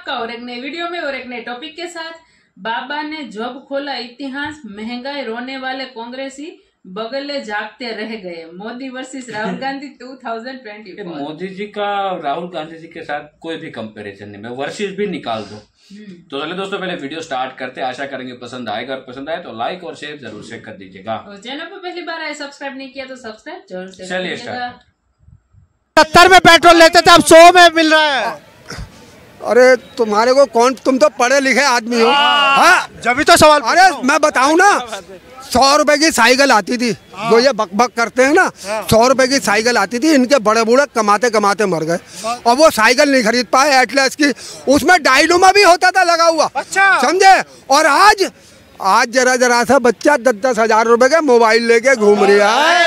आपका और एक नए वीडियो में और एक नए टॉपिक के साथ। बाबा ने जब खोला इतिहास, महंगाई रोने वाले कांग्रेसी बगले जागते रह गए। मोदी वर्सेस राहुल गांधी 2024। मोदी जी का राहुल गांधी जी के साथ कोई भी कंपैरिजन नहीं, मैं वर्सेस भी निकाल दो। तो चलिए दोस्तों, पहले वीडियो स्टार्ट करते हैं। आशा करेंगे पसंद आएगा, और पसंद आए तो लाइक और शेयर जरूर से कर दीजिएगा। और चैनल पर पहली बार आए, सब्सक्राइब नहीं किया तो सब्सक्राइब जरूर से। चलिए स्टार्ट। 70 में पेट्रोल लेते थे, अब 100 में मिल रहा है। अरे तुम्हारे को कौन, तुम तो पढ़े लिखे आदमी हो। हाँ जब भी तो सवाल। अरे मैं बताऊं ना, 100 रुपए की साइकिल आती थी। जो ये बक बक करते हैं ना, 100 रुपए की साइकिल आती थी। इनके बड़े बूढ़े कमाते कमाते मर गए और वो साइकिल नहीं खरीद पाए एटलस की। उसमें डायनोमा भी होता था लगा हुआ। अच्छा। समझे। और आज जरा सा बच्चा 10-10 हजार रुपए के मोबाइल लेके घूम रहा है।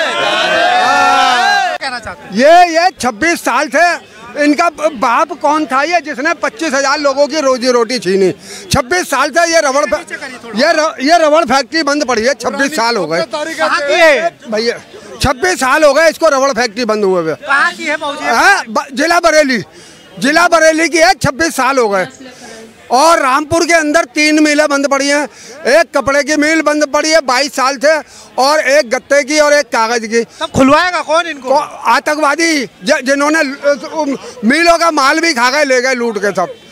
ये 26 साल से इनका बाप कौन था ये जिसने 25,000 लोगों की रोजी रोटी छीनी। 26 साल से ये रबड़ फैक्ट्री बंद पड़ी है। 26 साल हो गए भैया, 26 साल हो गए इसको रबड़ फैक्ट्री बंद हुए हुए। कहाँ की है मौजी? जिला बरेली की है। 26 साल हो गए। और रामपुर के अंदर 3 मिलें बंद पड़ी हैं। एक कपड़े की मिल बंद पड़ी है 22 साल से, और एक गत्ते की और एक कागज की। तब खुलवाएगा कौन इनको? आतंकवादी जिन्होंने मिलों का माल भी खा गए, ले गए लूट के सब।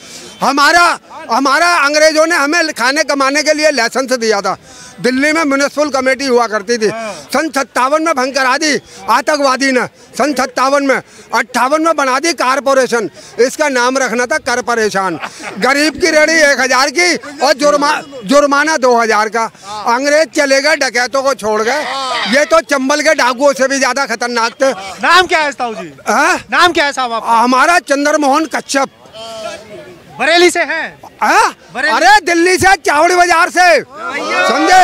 हमारा अंग्रेजों ने हमें खाने कमाने के लिए लाइसेंस दिया था। दिल्ली में म्युनिसिपल कमेटी हुआ करती थी। सन 57 में भंग करा दी आतंकवादी ने। सन 57 में 58 में बना दी कारपोरेशन। इसका नाम रखना था कर परेशान। गरीब की रेडी 1000 की और जुर्माना 2000 का। अंग्रेज चले गए, डकैतों को छोड़ गए। ये तो चंबल के डाकुओं से भी ज्यादा खतरनाक थे। नाम क्या है ताऊ जी? नाम क्या है साहब आपका? हमारा चंद्रमोहन कच्छप। बरेली से हैं? अरे दिल्ली से, चावड़ी बाजार से। समझे।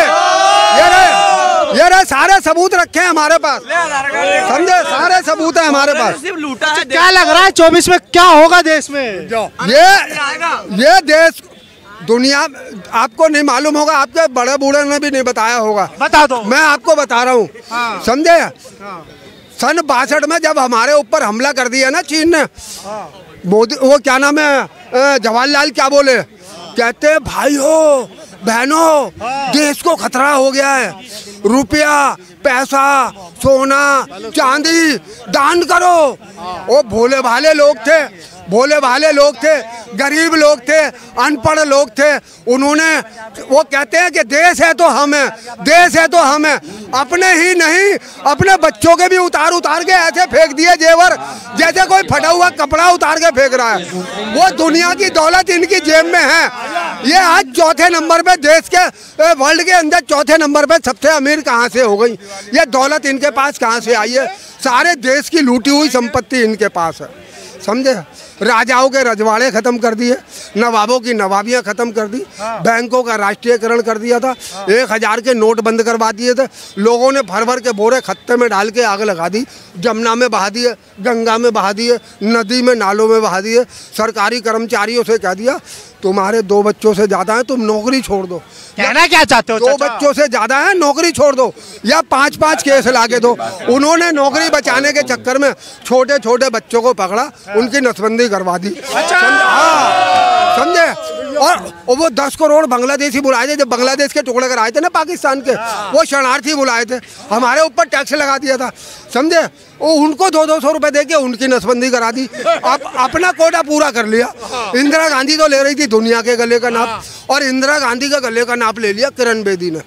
ये रे सारे सबूत रखे हैं हमारे पास। समझे, सारे सबूत है हमारे पास। क्या लग रहा है 24 में क्या होगा देश में? ये देश दुनिया आपको नहीं मालूम होगा, आपके बड़े बूढ़े ने भी नहीं बताया होगा। बता दो। मैं आपको बता रहा हूँ। समझे। सन 62 में जब हमारे ऊपर हमला कर दिया ना चीन ने, मोदी, वो क्या नाम है, जवाहरलाल क्या बोले, कहते हैं भाइयों बहनों देश को खतरा हो गया है। रुपया पैसा सोना चांदी दान करो। वो भोले भाले लोग थे, गरीब लोग थे, अनपढ़ लोग थे। उन्होंने, वो कहते हैं कि देश है तो हम है, देश है तो हम है। अपने ही नहीं, अपने बच्चों के भी उतार के ऐसे फेंक दिए जेवर, जैसे कोई फटा हुआ कपड़ा उतार के फेंक रहा है। वो दुनिया की दौलत इनकी जेब में है। ये आज चौथे नंबर पे, देश के वर्ल्ड के अंदर चौथे नंबर पे सबसे अमीर कहाँ से हो गई? ये दौलत इनके पास कहाँ से आई है? सारे देश की लूटी हुई संपत्ति इनके पास है। समझे। राजाओं के रजवाड़े खत्म कर दिए, नवाबों की नवाबियां खत्म कर दी, बैंकों का राष्ट्रीयकरण कर दिया था, 1000 के नोट बंद करवा दिए थे। लोगों ने भर के बोरे खत्ते में डाल के आग लगा दी, जमुना में बहा दिए, गंगा में बहा दिए, नदी में नालों में बहा दिए। सरकारी कर्मचारियों से कह दिया तुम्हारे 2 बच्चों से ज्यादा है, तुम नौकरी छोड़ दो। कहना क्या चाहते हो? 2 बच्चों से ज्यादा है, नौकरी छोड़ दो, या 5-5 केस लाके दो। उन्होंने नौकरी बचाने के चक्कर में छोटे छोटे बच्चों को पकड़ा, उनकी नसबंदी करवा दी। समझे। और वो 10 करोड़ बांग्लादेशी बुलाए थे। जब बांग्लादेश के टुकड़े कराए थे ना पाकिस्तान के, वो शरणार्थी बुलाए थे, हमारे ऊपर टैक्स लगा दिया था। समझे। वो उनको 200-200 रुपए दे के उनकी नसबंदी करा दी। अपना कोटा पूरा कर लिया। इंदिरा गांधी तो ले रही थी दुनिया के गले का नाप, और इंदिरा गांधी का गले का नाप ले लिया किरण बेदी ने।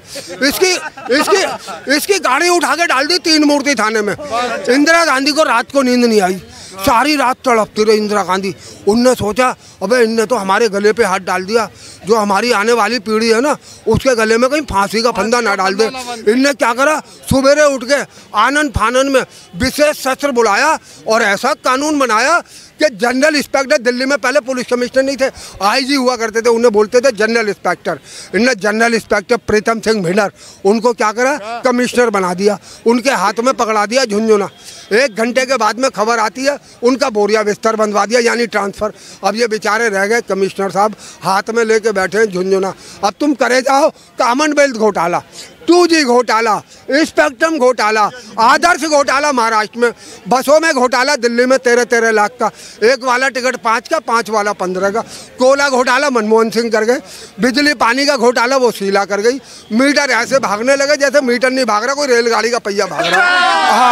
इसकी गाड़ी उठा के डाल दी 3 मूर्ति थाने में। इंदिरा गांधी को रात को नींद नहीं आई, सारी रात तड़पती रही इंदिरा गांधी। उनने सोचा अबे इनने तो हमारे गले पे हाथ डाल दिया, जो हमारी आने वाली पीढ़ी है ना उसके गले में कहीं फांसी का फंदा ना डाल दे। इनने क्या करा, सवेरे उठ के आनन फानन में विशेष सत्र बुलाया और ऐसा कानून बनाया कि जनरल इंस्पेक्टर, दिल्ली में पहले पुलिस कमिश्नर नहीं थे, आईजी हुआ करते थे, उन्हें बोलते थे जनरल इंस्पेक्टर। इनने जनरल इंस्पेक्टर प्रीतम सिंह भिंडर, उनको क्या करा, कमिश्नर बना दिया। उनके हाथ में पकड़ा दिया झुंझुना। 1 घंटे के बाद में खबर आती है उनका बोरिया बिस्तर बंधवा दिया, यानी ट्रांसफर। अब ये बेचारे रह गए कमिश्नर साहब, हाथ में लेके बैठे हैं झुंझुना। अब तुम करे जाओ कॉमनवेल्थ घोटाला। 2G घोटाला, स्पेक्ट्रम घोटाला, आदर्श घोटाला महाराष्ट्र में, बसों में घोटाला दिल्ली में 13-13 लाख का, एक वाला टिकट 5 का, 5 वाला 15 का, कोयला घोटाला मनमोहन सिंह कर गए, बिजली पानी का घोटाला वो शीला कर गई, मीटर ऐसे भागने लगे जैसे मीटर नहीं भाग रहा, कोई रेलगाड़ी का पहिया भाग रहा।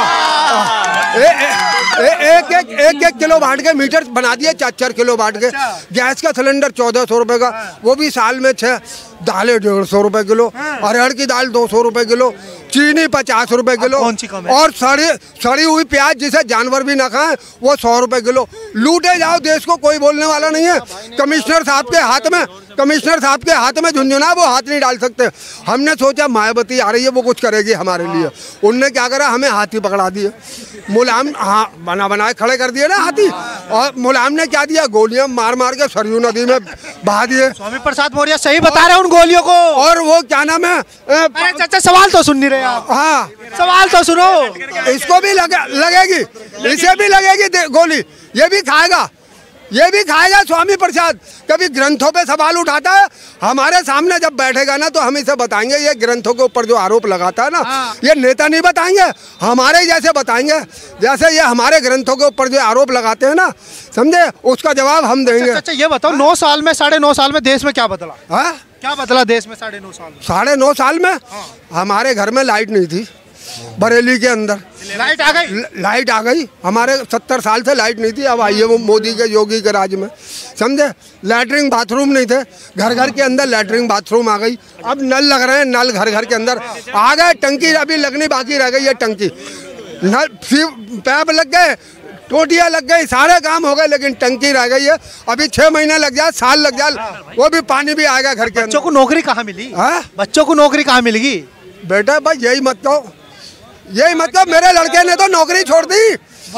एक किलो बांट के मीटर बना दिए 4 किलो बांट के। गैस का सिलेंडर 1400 रुपए का, वो भी साल में 6, दालें 150 रुपए किलो, अरहर की दाल 200 रुपए किलो, चीनी 50 रुपए किलो, और सड़ी हुई प्याज जिसे जानवर भी ना खाएं वो 100 रुपए किलो। लूटे जाओ देश को, कोई बोलने वाला नहीं है। कमिश्नर साहब के हाथ में झुंझुना, वो हाथ नहीं डाल सकते। हमने सोचा मायावती आ रही है, वो कुछ करेगी हमारे लिए। उनने क्या करा, हमें हाथी पकड़ा दिए, मुलायम बनाए खड़े कर दिए ना हाथी, और मुलायम ने क्या दिया, गोलियां मार मार के सरयू नदी में बहा दिए। स्वामी प्रसाद मौर्य सही बता रहे हैं उन गोलियों को। और वो क्या नाम है, चाचा सवाल तो सुन नहीं रहे आप। हाँ सवाल तो सुनो। इसको भी लगेगी, इसे भी लगेगी गोली, ये भी खाएगा स्वामी प्रसाद। कभी ग्रंथों पे सवाल उठाता है, हमारे सामने जब बैठेगा ना तो हम इसे बताएंगे, ये ग्रंथों के ऊपर जो आरोप लगाता है ना, ये नेता नहीं बताएंगे, हमारे जैसे बताएंगे। जैसे ये हमारे ग्रंथों के ऊपर जो आरोप लगाते हैं ना, समझे, उसका जवाब हम देंगे। अच्छा ये बताओ, 9 साल में 9.5 साल में देश में क्या बदला? हाँ, क्या बदला देश में 9.5 साल में? 9.5 साल में हमारे घर में लाइट नहीं थी, बरेली के अंदर लाइट आ गई। हमारे 70 साल से लाइट नहीं थी, अब आई है वो मोदी के, योगी के राज में, समझे। लैटरिन बाथरूम नहीं थे, घर घर के अंदर लैटरिन बाथरूम आ गई। अब नल लग रहे हैं, नल घर घर के अंदर आ गए। टंकी अभी लगनी बाकी रह गई है, टंकी नल पैप लग गए, टोटियाँ लग गई, सारे काम हो गए, लेकिन टंकी रह गई है। अभी 6 महीने लग जाए, साल लग जाए, वो भी पानी भी आएगा घर के अंदर। बच्चों को नौकरी कहाँ मिली? बच्चों को नौकरी कहाँ मिलेगी? बेटा भाई यही मत कहो। मेरे लड़के ने तो नौकरी छोड़ दी,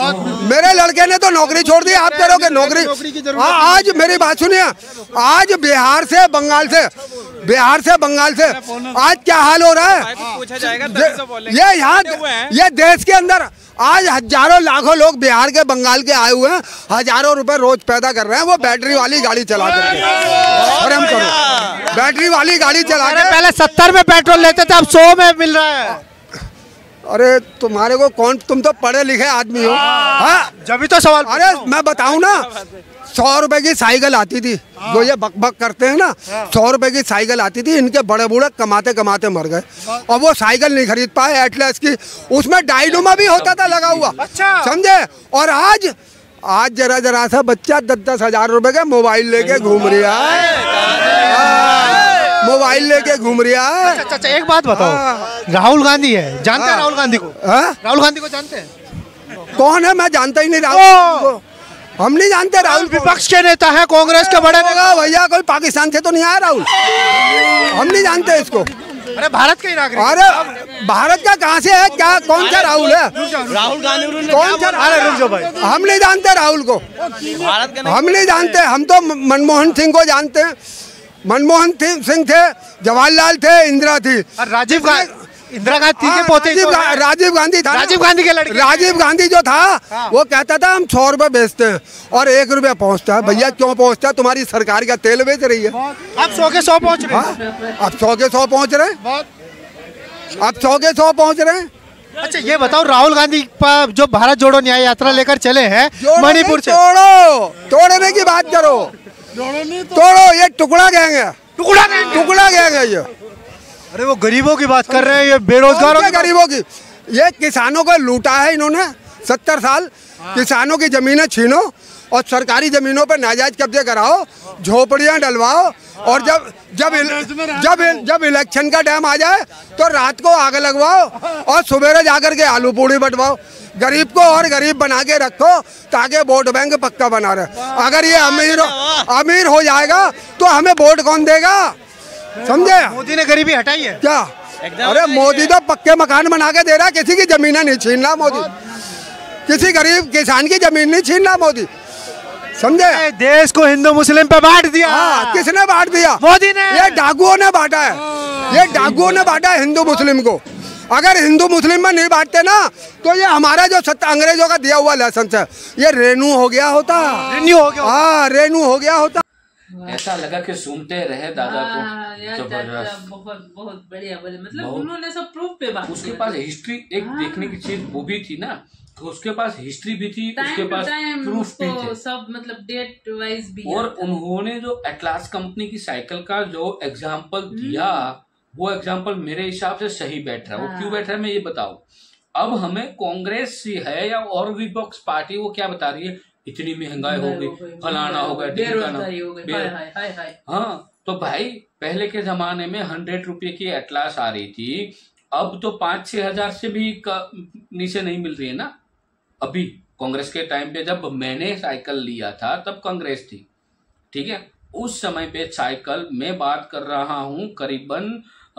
आप करोगे नौकरी? आज मेरी बात सुनिए, आज बिहार से बंगाल से आज क्या हाल हो रहा है, ये यहाँ ये देश के अंदर आज हजारों लाखों लोग बिहार के बंगाल के आए हुए हैं, हजारों रुपए रोज पैदा कर रहे हैं, वो बैटरी वाली गाड़ी चला करके। और हम करो बैटरी वाली गाड़ी चला के, पहले 70 में पेट्रोल लेते थे, अब 100 में मिल रहा है। अरे तुम्हारे को कौन, तुम तो पढ़े लिखे आदमी हो। हाँ जब भी तो सवाल। अरे मैं बताऊं ना, 100 रुपए की साइकिल आती थी, जो ये बक करते हैं ना, 100 रुपए की साइकिल आती थी। इनके बड़े बूढ़े कमाते कमाते मर गए, और वो साइकिल नहीं खरीद पाए एटलस की, उसमें डायनोमा भी होता था लगा हुआ, समझे। और आज जरा सा बच्चा 10-10 हजार रुपए का मोबाइल लेके घूम रहा है, अच्छा एक बात बताओ, राहुल गांधी है, जानते हैं राहुल गांधी को? राहुल गांधी को जानते हैं? कौन है? मैं जानता ही नहीं राहुल को, हम नहीं जानते राहुल। विपक्ष के नेता है, कांग्रेस के बड़े नेता। भैया कोई पाकिस्तान से तो नहीं आया राहुल, हम नहीं जानते इसको। अरे भारत के नागरिक। अरे भारत का कहाँ से है, क्या कौन सा राहुल है? राहुल गांधी कौन सा? अरे रुक जाओ भाई, हम नहीं जानते राहुल को, हम नहीं जानते। हम तो मनमोहन सिंह को जानते हैं, मनमोहन सिंह थे, जवाहरलाल थे, इंदिरा थी, राजीव गांधी, इंदिरा गांधी के पोते, राजीव गांधी था, राजीव गांधी के लड़के। राजीव गांधी जो था वो कहता था हम 100 रुपए बेचते हैं और 1 रुपया पहुँचता है। भैया क्यों पहुँचता है? तुम्हारी सरकार का तेल बेच रही है। अब 100 के 100 पहुँच रहे हैं, अब 100 के 100 पहुँच रहे हैं, अब 100 के 100 पहुँच रहे हैं। अच्छा ये बताओ, राहुल गांधी पर जो भारत जोड़ो न्याय यात्रा लेकर चले हैं मणिपुर से, तोड़ने की बात करो, तोड़ो, ये टुकड़ा गैंग है, टुकड़ा गैंग है ये। अरे वो गरीबों की बात कर रहे हैं, ये बेरोजगारों की, गरीबों की। ये किसानों को लूटा है इन्होंने 70 साल। किसानों की जमीनें छीनो और सरकारी जमीनों पर नाजायज कब्जे कराओ, झोपड़ियां डलवाओ, और जब इलेक्शन का टाइम आ जाए तो रात को आग लगवाओ और सवेरे जाकर के आलू पूड़ी बंटवाओ। गरीब को और गरीब बना के रखो ताकि वोट बैंक पक्का बना रहे। अगर ये अमीर हो जाएगा तो हमें वोट कौन देगा, समझे? मोदी ने गरीबी हटाई है क्या? अरे मोदी तो पक्के मकान बना के दे रहा, किसी की जमीन नहीं छीन रहा मोदी, किसी गरीब किसान की जमीन नहीं छीन रहा मोदी, समझे? देश को हिंदू मुस्लिम पे बांट दिया। हाँ, किसने बांट दिया? मोदी ने। ये डाकुओं ने बांटा है, ये डाकुओं ने बांटा है हिंदू मुस्लिम को। अगर हिंदू मुस्लिम में नहीं बांटते ना तो ये हमारा जो अंग्रेजों का दिया हुआ लाइसेंस है ये रेनू हो गया होता, रेन्यू हो गया, हाँ रेनू हो गया होता। ऐसा लगा कि सुनते रहे दादा को। यार जबरदस्त, बहुत बहुत बढ़िया बोले, मतलब उन्होंने सब प्रूफ पे बात। उसके पास हिस्ट्री एक देखने की चीज वो भी थी ना, तो उसके पास हिस्ट्री भी थी, उसके पास प्रूफ भी थे, सब मतलब डेट वाइज भी। और उन्होंने जो एटलास कंपनी की साइकिल का जो एग्जाम्पल दिया, वो एग्जाम्पल मेरे हिसाब से सही बैठ रहा है। वो क्यों बैठ रहा है मैं ये बताऊं। अब हमें कांग्रेस है या और विपक्ष पार्टी वो क्या बता रही है, इतनी महंगाई हो गई, फलाना हो गया, बेरोजगारी हो गई। हाँ, तो भाई पहले के जमाने में 100 रुपए की एटलास आ रही थी, अब तो 5-6 हजार से भी नीचे नहीं मिल रही है ना। अभी कांग्रेस के टाइम पे जब मैंने साइकिल लिया था तब कांग्रेस थी, ठीक है। उस समय पे साइकिल मैं बात कर रहा हूँ करीबन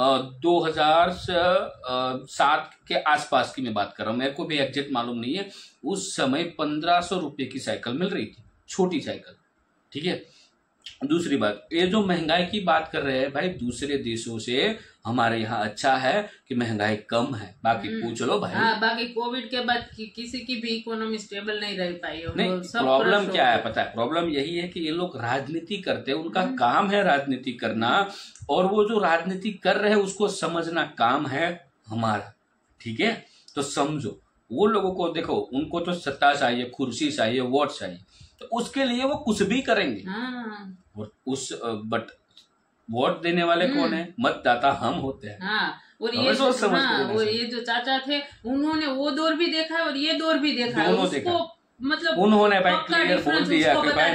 2007 के आसपास की मैं बात कर रहा हूँ, मेरे को भी एग्जैक्ट मालूम नहीं है। उस समय 1500 रुपए की साइकिल मिल रही थी, छोटी साइकिल, ठीक है। दूसरी बात, ये जो महंगाई की बात कर रहे हैं भाई, दूसरे देशों से हमारे यहाँ अच्छा है कि महंगाई कम है, बाकी पूछ लो भाई। हाँ, बाकी कोविड के बाद किसी की भी इकोनॉमी स्टेबल नहीं रह पाई। नहीं, प्रॉब्लम क्या है पता है, प्रॉब्लम यही है कि ये लोग राजनीति करते हैं, उनका काम है राजनीति करना, और वो जो राजनीति कर रहे हैं उसको समझना काम है हमारा, ठीक है। तो समझो, वो लोगों को देखो, उनको तो सत्ता चाहिए, कुर्सी चाहिए, वोट चाहिए, तो उसके लिए वो कुछ भी करेंगे। और बट वोट देने वाले कौन है? मतदाता हम होते हैं। और ये वो ये जो चाचा थे, उन्होंने वो दौर भी देखा है और ये दौर भी देखा है, उसको मतलब उन्होंने भाई क्लियर बोल दिया कि भाई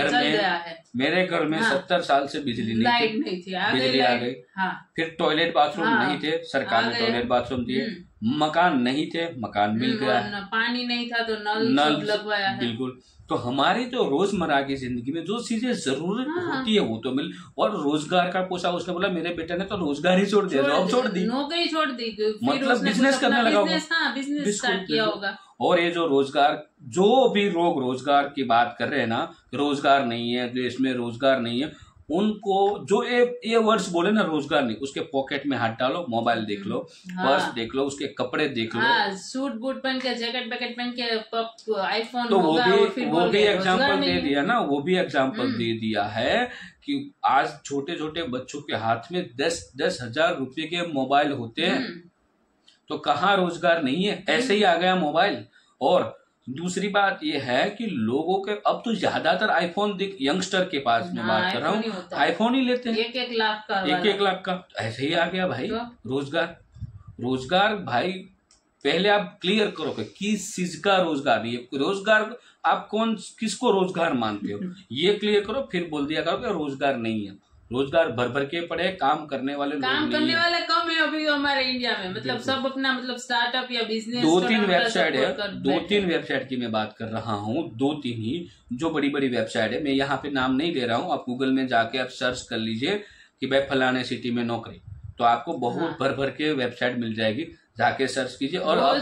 मेरे घर में 70 साल से बिजली नहीं थी, बिजली आ गई। फिर टॉयलेट बाथरूम नहीं थे, सरकार ने टॉयलेट बाथरूम दिए। मकान नहीं थे, मकान मिल गया। पानी नहीं था तो नल लगवाया है। बिल्कुल। तो हमारी जो रोजमर्रा की जिंदगी में जो चीजें जरूरत होती है वो तो मिल। और रोजगार का पूछा, उसने बोला मेरे बेटे ने तो रोजगार ही छोड़ दिया, जॉब छोड़ दी, नौकरी छोड़ दी, मतलब बिजनेस करने लगा, बिजनेस स्टार्ट किया होगा। और ये जो रोजगार, जो भी लोग रोजगार की बात कर रहे हैं ना, रोजगार नहीं है देश में, रोजगार नहीं है, उनको जो ये वर्ड्स बोले ना रोजगार नहीं, उसके पॉकेट में हाथ डालो, मोबाइल देख लो, पर्स देख लो, उसके कपड़े देख लो, सूट बूट पहन के, जैकेट पैकेट पहन के, आईफोन, तो वो भी एग्जाम्पल दे दिया ना, वो भी एग्जाम्पल दे दिया है कि आज छोटे छोटे बच्चों के हाथ में 10-10 हजार रुपए के मोबाइल होते हैं, तो कहाँ रोजगार नहीं है, ऐसे ही आ गया मोबाइल। और दूसरी बात यह है कि लोगों के अब तो ज्यादातर आईफोन यंगस्टर के पास में बात कर रहा हूँ, आईफोन ही लेते हैं, 1-1 लाख का, 1-1 लाख का। ऐसे ही आ गया भाई रोजगार भाई पहले आप क्लियर करो कि किस चीज का रोजगार नहीं है, रोजगार आप किसको रोजगार मानते हो, ये क्लियर करो, फिर बोल दिया करो कि रोजगार नहीं है। रोजगार भर भर के पड़े, काम करने वाले वाले कम है अभी हमारे इंडिया में, मतलब सब अपना मतलब स्टार्टअप या बिजनेस। 2-3 वेबसाइट है, 2-3 वेबसाइट की मैं बात कर रहा हूँ, 2-3 ही जो बड़ी बड़ी वेबसाइट है, मैं यहाँ पे नाम नहीं ले रहा हूँ, आप गूगल में जाके आप सर्च कर लीजिए कि भाई फलाने सिटी में नौकरी, तो आपको बहुत भर भर के वेबसाइट मिल जाएगी, जाके सर्च कीजिए। और अब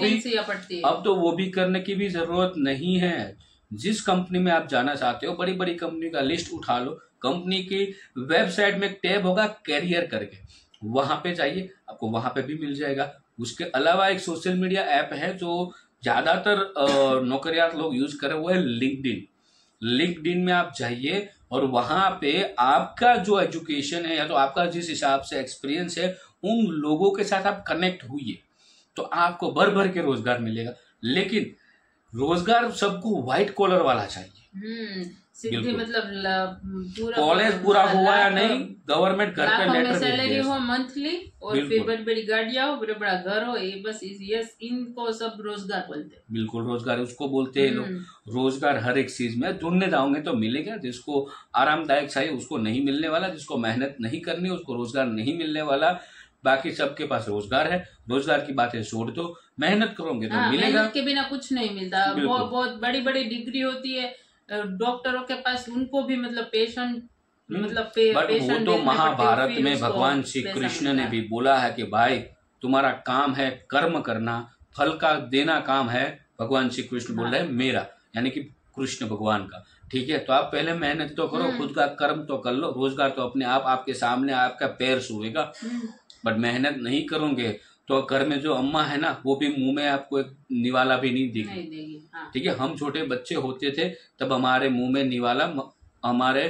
तो वो भी करने की भी जरूरत नहीं है। जिस कंपनी में आप जाना चाहते हो, बड़ी बड़ी कंपनी का लिस्ट उठा लो, कंपनी की वेबसाइट में एक टैब होगा कैरियर करके, वहां पे जाइए, आपको वहां पे भी मिल जाएगा। उसके अलावा एक सोशल मीडिया ऐप है जो ज्यादातर नौकरियात लोग यूज कर रहे हैं, वो है लिंक्डइन में आप जाइए और वहां पे आपका जो एजुकेशन है या तो आपका जिस हिसाब से एक्सपीरियंस है, उन लोगों के साथ आप कनेक्ट हुइए, तो आपको भर भर के रोजगार मिलेगा। लेकिन रोजगार सबको व्हाइट कॉलर वाला चाहिए, सीधे मतलब कॉलेज पूरा हुआ या नहीं, गवर्नमेंट घर पे लेटर सैलरी हो मंथली, और फिर बड़ी बड़ी गाड़ियां हो, बड़ा बड़ा घर हो, ये बस यस, इनको सब रोजगार बोलते हैं। बिल्कुल, रोजगार उसको बोलते हैं लोग। रोजगार हर एक चीज में ढूंढने जाओगे तो मिलेगा, जिसको आरामदायक चाहिए उसको नहीं मिलने वाला, जिसको मेहनत नहीं करनी उसको रोजगार नहीं मिलने वाला। बाकी सबके पास रोजगार है, रोजगार की बातें छोड़ दो, मेहनत करोगे तो मिलेगा। मेहनत के बिना कुछ नहीं मिलता। बहुत बड़ी बड़ी डिग्री होती है डॉक्टरों के पास, उनको भी मतलब पेशेंट मतलब वो तो महाभारत में भगवान श्री कृष्ण ने भी बोला है कि भाई तुम्हारा काम है कर्म करना, फल का देना काम है, भगवान श्री कृष्ण बोल रहे हैं मेरा, यानी कि कृष्ण भगवान का। ठीक है, तो आप पहले मेहनत तो करो, खुद का कर्म तो कर लो, रोजगार तो अपने आप आपके सामने आपका पैर छुएगा। बट मेहनत नहीं करोगे तो घर में जो अम्मा है ना, वो भी मुंह में आपको एक निवाला भी नहीं देगी। ठीक है, हम छोटे बच्चे होते थे तब हमारे मुंह में निवाला हमारे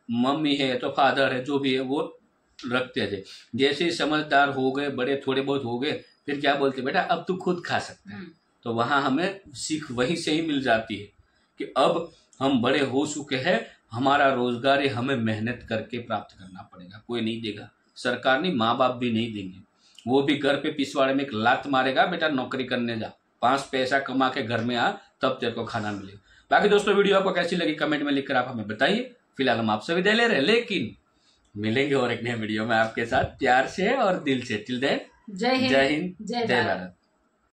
मम्मी है तो फादर है, जो भी है वो रखते थे। जैसे ही समझदार हो गए, बड़े थोड़े बहुत हो गए, फिर क्या बोलते बेटा अब तू खुद खा सकता है। तो वहां हमें सीख वहीं से ही मिल जाती है कि अब हम बड़े हो चुके हैं, हमारा रोजगार हमें मेहनत करके प्राप्त करना पड़ेगा, कोई नहीं देगा, सरकार नहीं, माँ बाप भी नहीं देंगे। वो भी घर पे पिछवाड़े में एक लात मारेगा, बेटा नौकरी करने जा, 5 पैसा कमा के घर में आ, तब तेरे को खाना मिलेगा। बाकी दोस्तों वीडियो आपको कैसी लगी कमेंट में लिखकर आप हमें बताइए। फिलहाल हम आपसे विदाई ले रहे हैं, लेकिन मिलेंगे और एक नए वीडियो में आपके साथ प्यार से और दिल से। टिल देन जय हिंद, जय भारत।